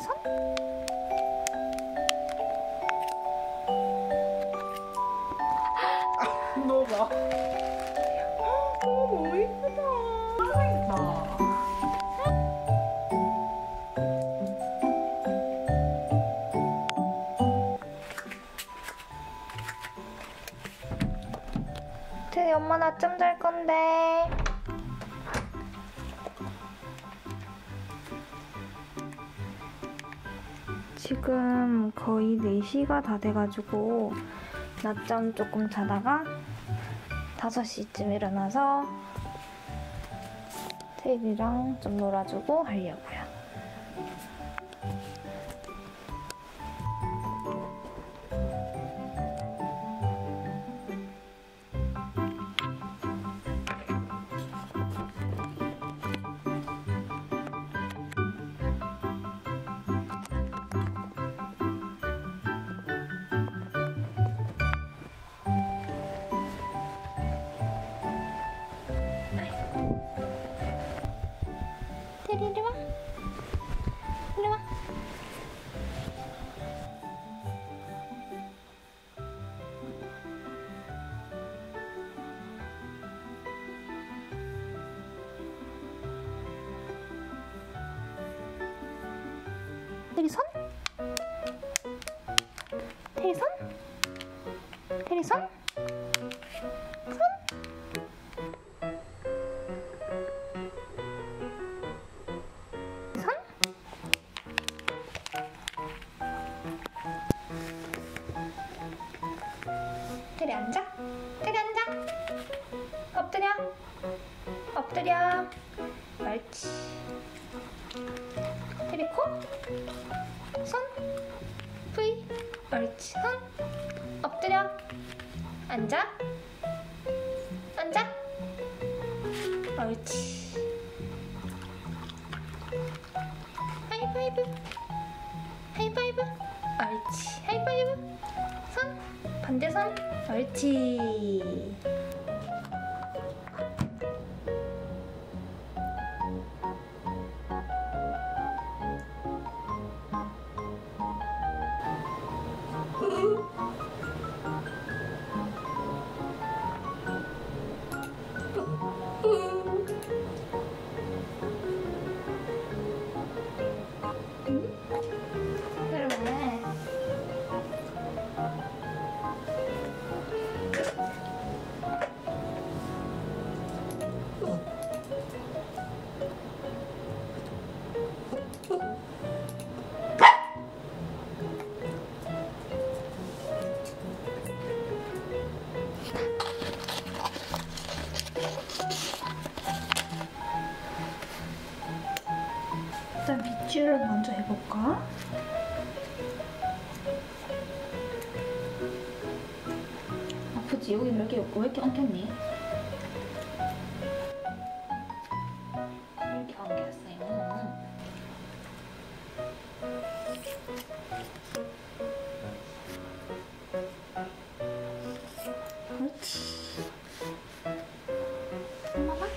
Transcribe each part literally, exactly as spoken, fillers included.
테리 손? 너 봐. 어, 너무 예쁘다. 나. 테리 엄마 낮잠 잘 건데. 지금 거의 네 시가 다 돼가지고 낮잠 조금 자다가 다섯 시쯤 일어나서 테리랑 좀 놀아주고 하려고요. 테리 이리 와. 이리 와. 테리 손? 테리 손? 테리 손? 손? 손? 테리 앉아. 테리 앉아. 엎드려. 엎드려. 옳지. 테리 코. 손. V. 옳지. 손. 엎드려. 앉아. 앉아. 옳지. 하이파이브. 하이파이브. 옳지. 하이파이브. 손. 반대 손. 옳지. 그러네. 일단 빗줄을 먼저 해볼까? 아프지? 여기 몇 개 없고 왜 이렇게 엉켰니? 왜 이렇게 엉켰어요? 그렇지. 엄마가?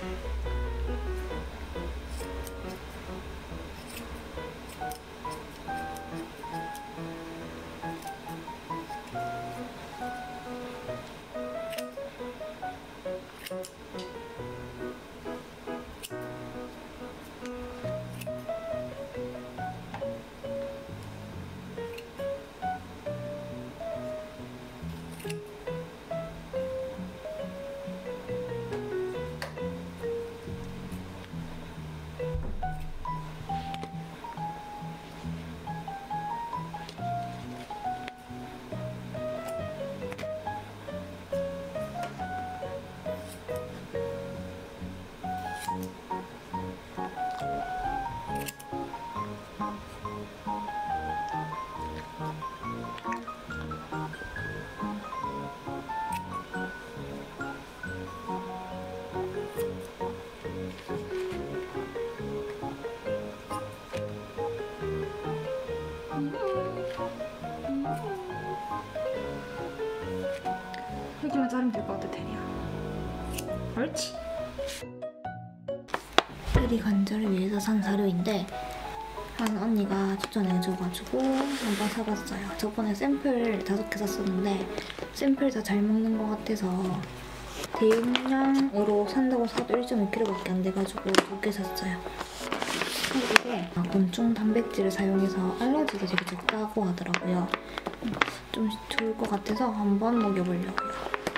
여기만 자르면 될 것 같아, 테리야. 옳지. 테리 관절을 위해서 산 사료인데 하는 언니가 추천해줘가지고 한번 사봤어요. 저번에 샘플 다섯 개 샀었는데 샘플 다 잘 먹는 것 같아서 대용량으로 산다고 사도 일 점 오 킬로그램밖에 안 돼가지고 두 개 샀어요. 이게 곤충 단백질을 사용해서 알러지도 되게 적다고 하더라고요. 좀 좋을 것 같아서 한번 먹여보려고요.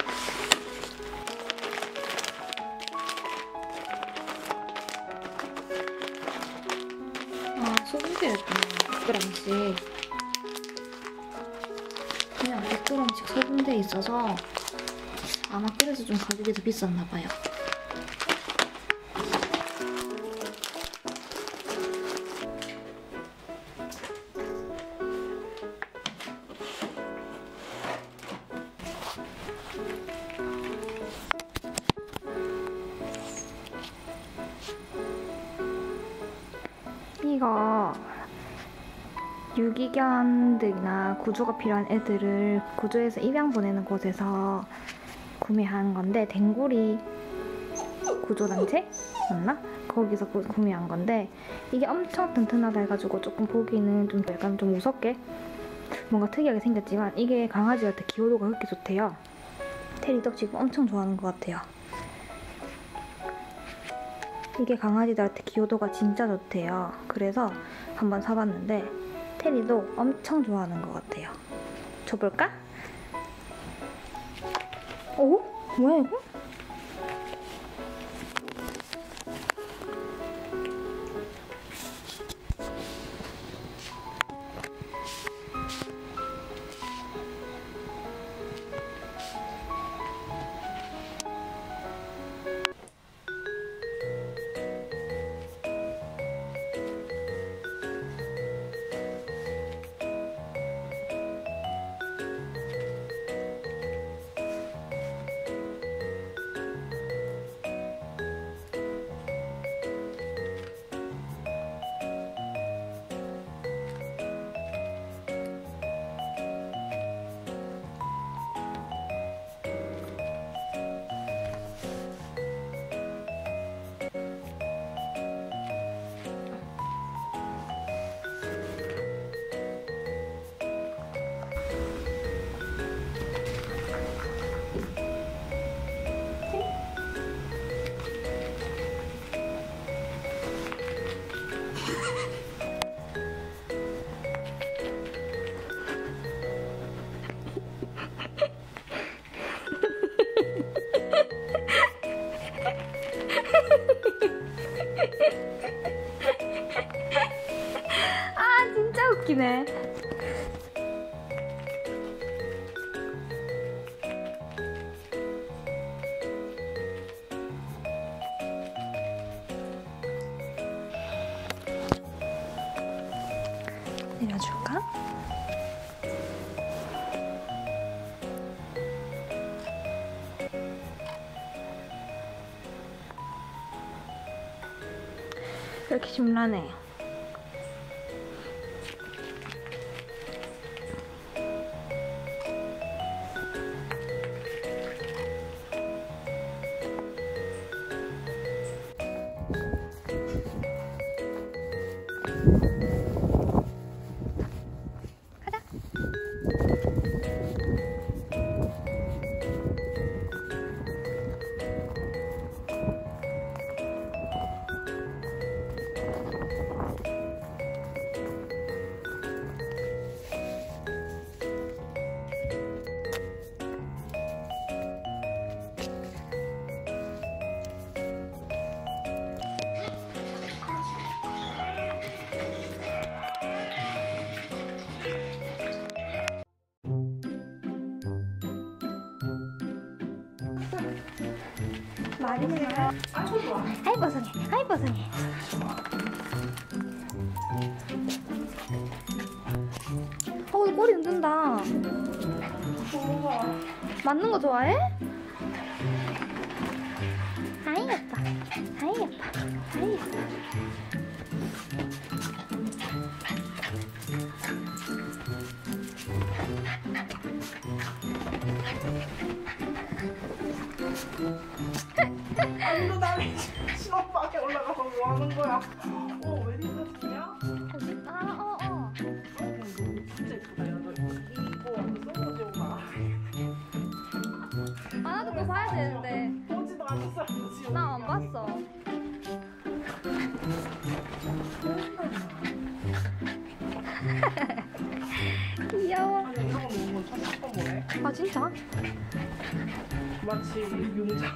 아, 소금기였구나. 백 그램씩. 그냥 백 그램씩 소금돼 있어서 아마 그래서 좀 가격이 더 비쌌나봐요. 이거 유기견들이나 구조가 필요한 애들을 구조해서 입양 보내는 곳에서 구매한 건데, 댕구리 구조단체? 맞나? 거기서 구, 구매한 건데 이게 엄청 튼튼하다 해가지고 조금 보기는 좀 약간 좀 무섭게 뭔가 특이하게 생겼지만 이게 강아지한테 기호도가 그렇게 좋대요. 테리도 지금 엄청 좋아하는 것 같아요. 이게 강아지들한테 기호도가 진짜 좋대요. 그래서 한번 사봤는데 테리도 엄청 좋아하는 것 같아요. 줘볼까? 오? 뭐야 이거? 아 진짜 웃기네. 내려줄까? 이렇게 심란해. 가자. 말이네. 아, 저 좋아. 아이 버섯이, 아이 버섯이. 어, 이 꼬리 흔든다. 좋아. 맞는 거 좋아해? 아이 예뻐, 아이 예뻐, 아이 예뻐. 아니, 너 나를 신혼방에 올라가서 뭐 하는 거야? 어, 왜 이러냐? 어디? 왔어. 귀여워. 아니 이런 거 먹는 건 처음 보네. 아 진짜? 마치 융자.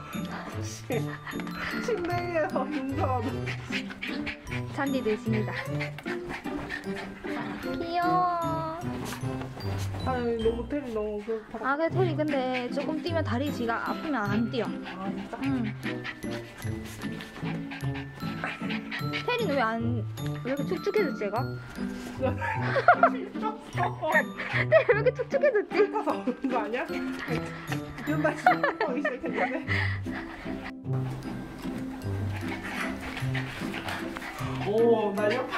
침대에서 융자. 잔디 대신이다. 귀여워. 아니 너무 테리 너무 그렇다. 아, 그래, 테리 근데 조금 뛰면 다리 지가 아프면 안 뛰어. 아 진짜? 응. 테리는 왜 안, 왜 이렇게 축축해졌지, 얘가? 테리 왜 이렇게 축축해졌지? 가서 오는 거 아니야? 연다 진짜 보기 시작했는데. 오 날렵다.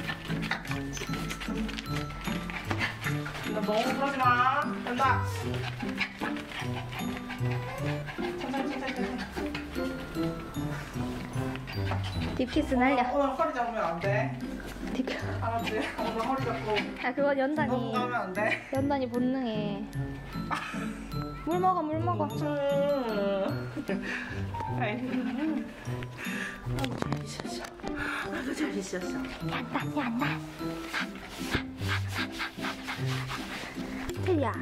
나 너무 그러지 마. 연다. 천천히 천천히 천천히. 딥키스 날려. 오늘 허리 잡으면 안 돼. 딥... 알았지? 오늘 허리 잡고 아, 그건 너무 연단이, 가면 안 돼. 연단이 본능해. 물 먹어, 물 먹어. 아이, 아이고 잘 있었어. 아이고 잘 있었어. 연단이 안 나. 테리야.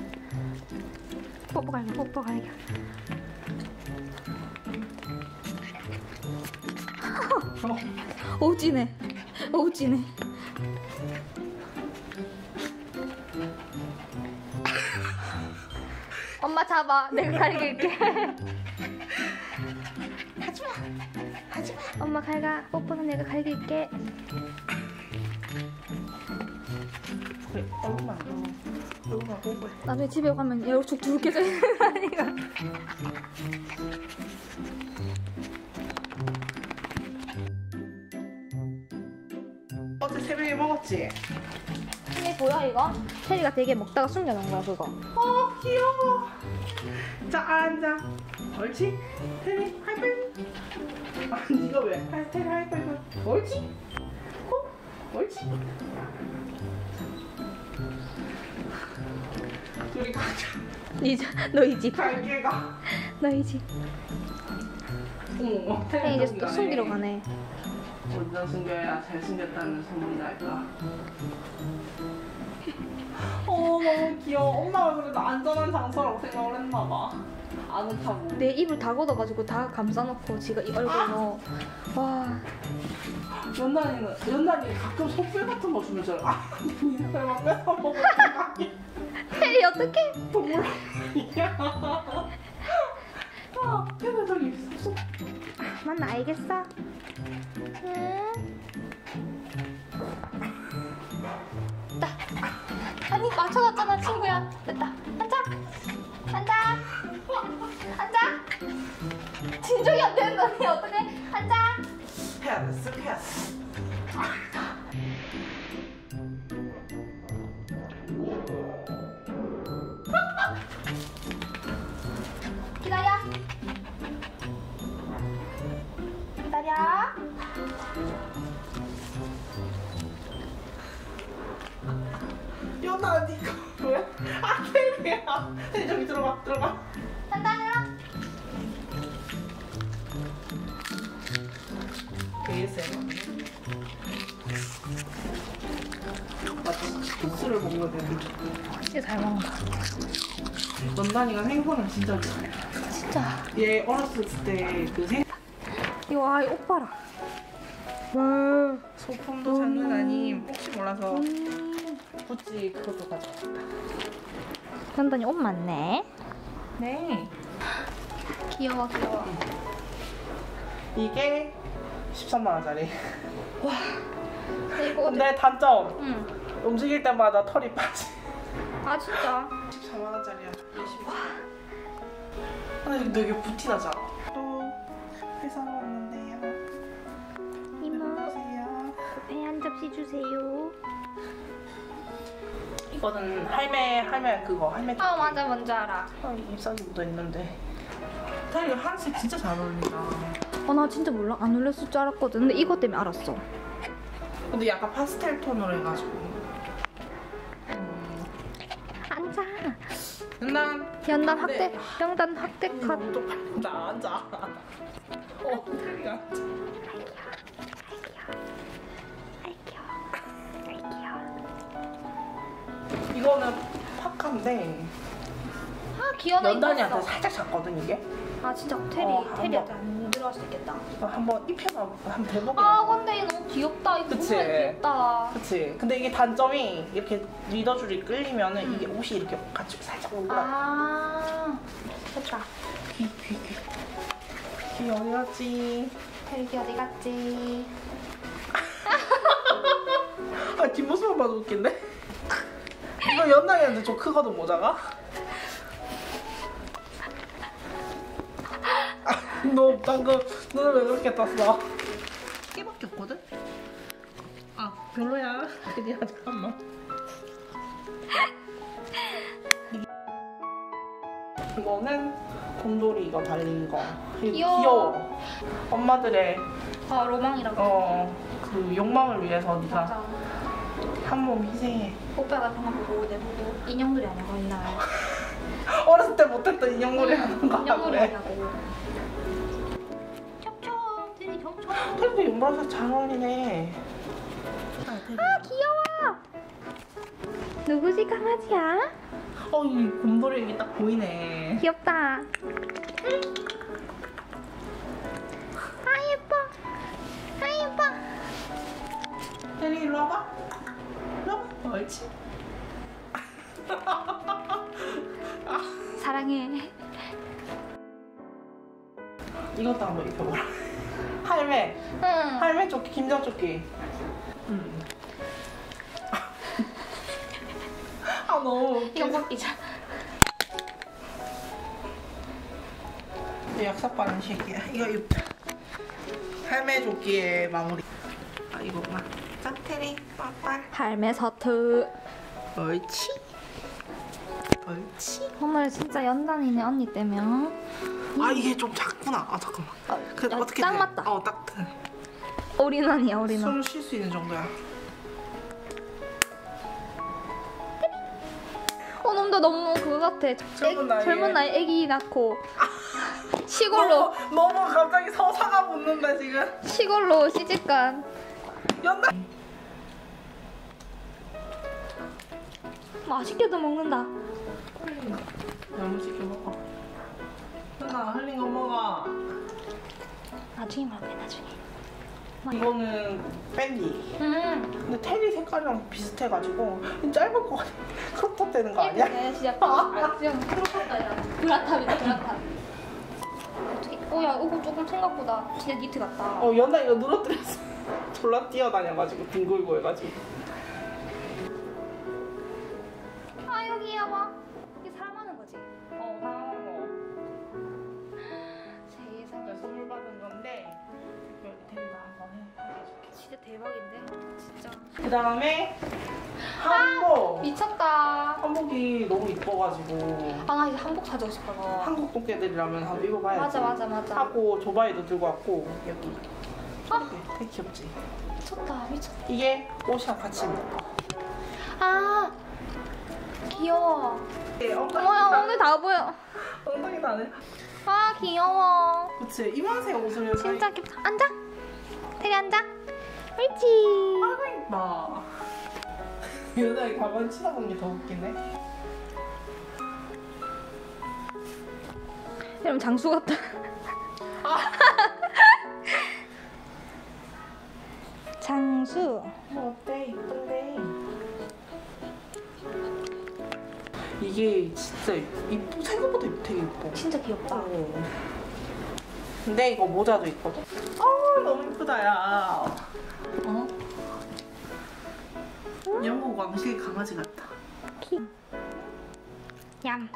뽀뽀 갈겨, 뽀뽀 갈겨. 오지네. 오지네. 엄마 잡아. 내가 갈길게. 하지마, 하지마. 엄마 갈가. 뽀뽀는 내가 갈길게. 그래, 얼굴만 안 나와. 얼굴만 뽀뽀해. 나중에 집에 가면 열쭉 두둑해져 있는 거 아니가. 어제 새벽에 먹었지? 이게 뭐야 이거? 테리가 되게 먹다가 숨겨놓은 거야 그거. 어 귀여워. 자 앉아. 옳지? 테리 하이파이브. 아 니가 왜? 하, 테리 하이파이브. 옳지? 어? 옳지? 둘이 가자. 니 너희 집. 갈게가. 너희 집. 어머 테리 이제 또 숨기러 가네. 어디다 숨겨야 잘 숨겼다는 소문이 날까? 어 너무 귀여워. 엄마가 그래도 안전한 장소라고 생각을 했나봐. 아는 타고. 내 입을 다 걷어가지고 다 감싸놓고 지가 이 얼굴로. 와. 연단이는 연단이 가끔 소풀 같은 거 주면 저 아, 이빨만 뺏어 먹을 생각이 테리 어떡해? 동물 아니야. 아, 걔네 저기 있어. 맞나 알겠어? 응. 됐다. 아니 맞춰놨잖아 친구야. 됐다. 앉아. 앉아. 앉아. 진정이 안 되는데 어떡해? 앉아. 해야 돼, 쓱 해야 돼. 기다려. 기다려. 연아 니가 왜? 아 테리야. 테리 저기 들어가 들어가. 간다. 에이에스엠. 마치 국수를 먹는 애. 진짜 잘 먹는다. 연단이가 생선을 진짜 좋아해. 진짜. 얘 어렸을 때 그 생. 이거 아, 이 옷 봐라. 와. 소품도 장난 아님. 혹시 몰라서 음. 구찌 그것도 가져왔다. 현단이 옷 많네. 네. 귀여워 귀여워. 이게 십삼만 원짜리. 와. 이거 근데 단점 응. 움직일 때마다 털이 빠지. 아 진짜. 십사만 원짜리야. 와. 근데 되게 부티 나잖아. 또 회사로 왔는데요. 이모 보세요. 배 한 접시 주세요. 이거는 할매 할매 그거 할매. 아 맞아 뭔지 알아. 아, 잎사귀 묻어 있는데. 타이 하얀색 진짜 잘 어울린다. 아 나 진짜 몰라 안 놀랬을 줄 알았거든. 근데 이것 때문에 알았어. 근데 약간 파스텔 톤으로 해가지고. 앉아. 연단. 연단 네. 학대 연단 학대 컷. 너무 쪽팔린다. 앉아. 어, 테리가 앉아. 아이 귀여워. 아이 귀여워. 이거는 파카인데 아 귀여워. 연단이한테 살짝 작거든 이게. 아 진짜 테리 어, 테리한테 안 들어갈 수도 있겠다. 어, 한번 입혀봐 한번 대보게. 아 근데 이거 너무 귀엽다. 이거 그치? 정말 귀엽다. 그치. 근데 이게 단점이 이렇게 리더줄이 끌리면은 음. 이게 옷이 이렇게 같이 살짝 오그라. 아 됐다. 귀, 귀, 귀. 귀 어디 갔지? 테리 어디 갔지? 아 뒷모습만 봐도 웃긴데? 이거 연나이한테 좀 크거든 모자가? 아, 너 방금 눈을 왜 그렇게 떴어? 깨밖에 없거든? 아 별로야. 그냥 잠깐만. 이거는 곰돌이 이거 달린 거. 귀여워. 귀여워. 엄마들의 아 로망이라고. 어 그 욕망을 위해서 네가 맞아. 한 몸 희생해. 오빠가 그냥 보고 내 보고 인형놀이 하냐고 맨날. 어렸을 때 못했던 인형놀이 하는 거 인형놀이 하고. 하냐고. 촉촉 테리 촉촉. 테리도 윤보라색 잘 어울리네. 아 귀여워. 누구지 강아지야? 어, 이 곰돌이 여기 딱 보이네. 귀엽다. 아 예뻐. 아 예뻐. 테리 일로 와봐. 일로 와봐. 옳지. 사랑해. 이것도 한번 입혀보라. 할매. 응. 할매 조끼, 김장 조끼. 음. 아 너무 이거 웃겨. 벗기자. 약삭빠른 새끼야. 이거 입자. 할매 조끼의 마무리. 아 이거구나. 자 테리 빠빠. 할매 서트. 옳지. 옳지. 오늘 진짜 연단이네 언니 때문에. 아 이게 좀 작구나. 아 잠깐만. 어, 그 야, 어떻게 딱 돼? 맞다. 어 딱. 돼. 올인원이야 올인원. 숨 쉴 수 있는 정도야. 어 놈도 너무 그거 같아. 젊은 나이에. 젊은 나이 애기 낳고 시골로 너무, 너무 갑자기 서사가 붙는다 지금. 시골로 시집간. 연나. 맛있게도 먹는다. 너무 시켜 먹어. 연나 흘린 거 먹어. 나중에 먹을게 나중에. 이거는 밴디. 음. 근데 테리 색깔이랑 비슷해가지고 짧을 것 같아. 크롭탑 되는 거 아니야? 네, 진짜 아, 지금 크롭탑다 야. 브라탑이다 브라탑. 어떻게? 어야 이거 조금 생각보다 진짜 니트 같다. 어 연나 이거 누러뜨렸어. 졸라 뛰어다녀가지고 뒹굴고 해가지고. 아 이거 귀여워. 이게 사람하는 거지. 어 사랑하는 거. 세상에 내가 선물 받은 건데 여기 테리가 한번 해줄게. 진짜 대박인데 진짜. 그 다음에 한복. 미쳤다. 한복이 너무 이뻐가지고 아 나 이제 한복 사주고 싶어서. 한국 똥개들이라면 한번 입어봐야지. 맞아 맞아 맞아. 하고 조바이도 들고 왔고 여기 아. 이렇게 되게 귀엽지? 미쳤다 미쳤다. 이게 옷이랑 같이 입는 거. 아 귀여워. 네, 엉덩이 어머야 다- 오늘 다 보여. 엉덩이 다네. 아 귀여워. 그치 이만색 옷을 진짜 귀엽다. 앉아. 테리 앉아. 옳지. 아이고 이뻐. 여자애 가만 치다보는 게 더 웃기네. 이러면 장수 같다. 장수. 뭐 어때? 이쁜데. 이게 진짜 이쁘 생각보다 되게 이뻐. 진짜 귀엽다. 어. 근데 이거 모자도 있거든. 아 너무 이쁘다 야. 어? 영국 왕실 강아지 같다. 키. 얌.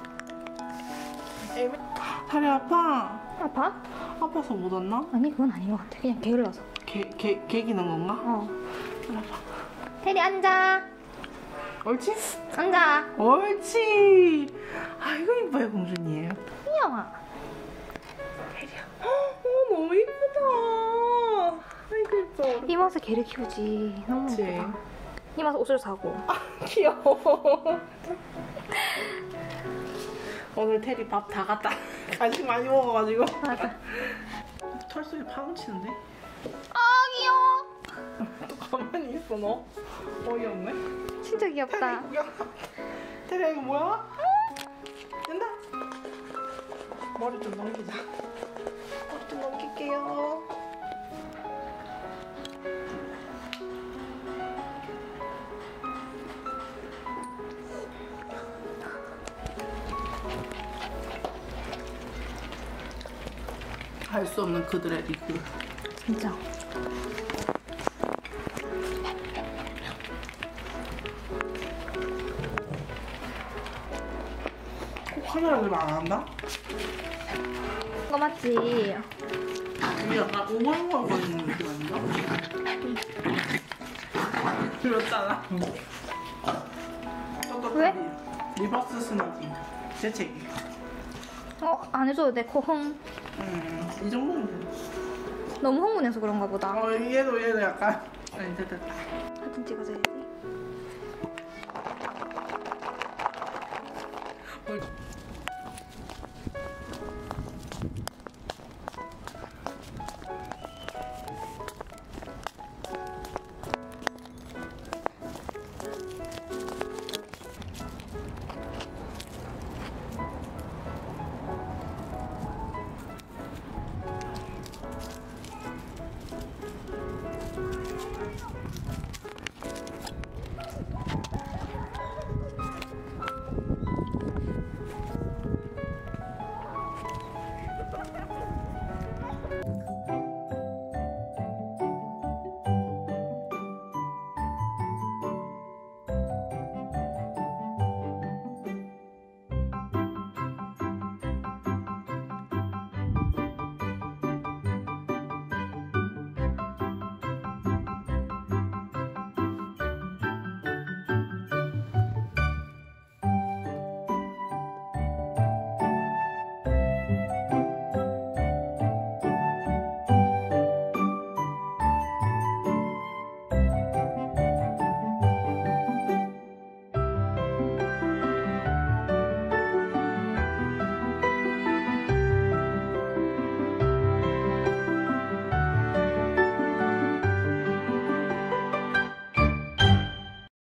애매. 다리 아파. 아파? 아파서 못 왔나? 아니 그건 아닌 것 같아. 그냥 게을러서. 개, 개, 개기는 건가? 어. 다리 아파. 테리 앉아. 옳지? 앉아. 옳지. 아이고 이뻐요 공주님. 귀여워. 테리야. 어 너무 이쁘다. 아이고 이뻐. 이마서 개를 키우지. 너무 그치. 예쁘다. 이마서 옷을 사고. 아 귀여워. 오늘 테리 밥 다 갖다 간식 많이 먹어가지고. 맞아. 털 속에 파묻히는데? 아 귀여워. 또 가만히 있어 너. 어이없네. 진짜 귀엽다. 테리야 이거 뭐야? 된다. 머리 좀 넘기자. 머리 좀 넘길게요. 할 수 없는 그들의 리그. 진짜. 카메라 왜 안 한다? 이거 맞지? 이게 약간 오글오글 거리는 느낌 아닌가? 그렇잖아. 왜? 리버스 스너지. 재채기. 어, 안 해줘도 돼. 코흥. 음, 이 정도면 돼. 너무 흥분해서 그런가 보다. 어, 얘도 얘도 약간. 아니, 됐다. 됐다. 사진 찍어줘야지.